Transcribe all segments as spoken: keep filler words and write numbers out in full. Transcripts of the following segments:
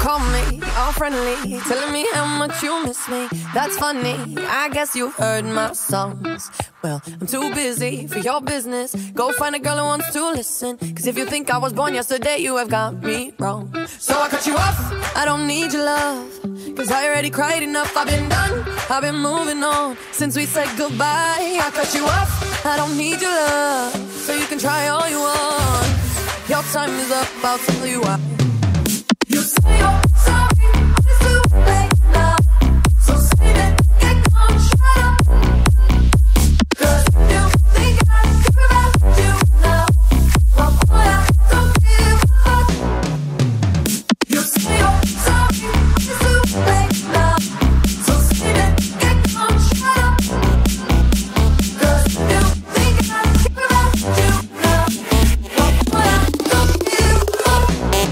call me all friendly, telling me how much you miss me. That's funny, I guess you've heard my songs. Well, I'm too busy for your business. Go find a girl who wants to listen. Cause if you think I was born yesterday, you have got me wrong. So I cut you off, I don't need your love. Cause I already cried enough, I've been done, I've been moving on since we said goodbye. I cut you off, I don't need your love. So you can try all you want. Your time is up, I'll tell you why. You say you're sorry, but it's too late now. So save it, get gone, shut up. Cause if you think I care about you now, well, boy, I don't give a fuck. You say you're sorry, but it's too late now. So save it, get gone, shut up. Cause if you think I care about you now, well, boy, I don't give a fuck.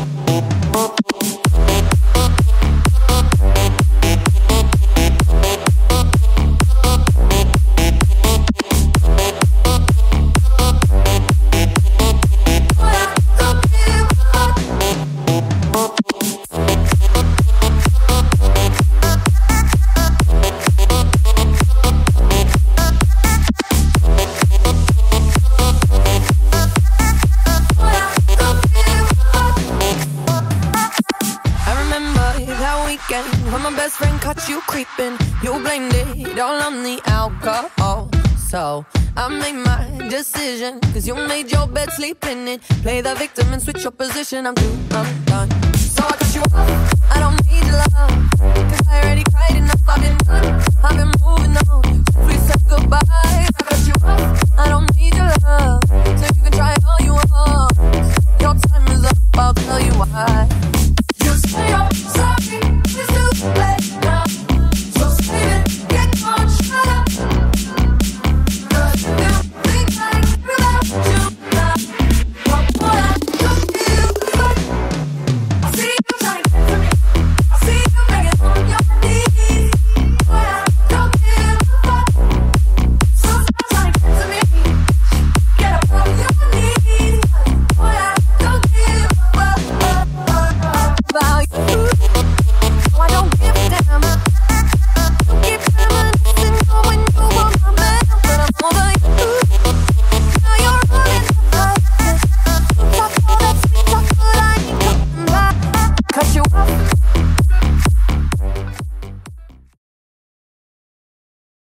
When my best friend caught you creeping, you blamed it all on the alcohol. So I made my decision, cause you made your bed, sleep in it. Play the victim and switch your position, I'm through, I'm done. So I cut you off, I don't need your love. Cause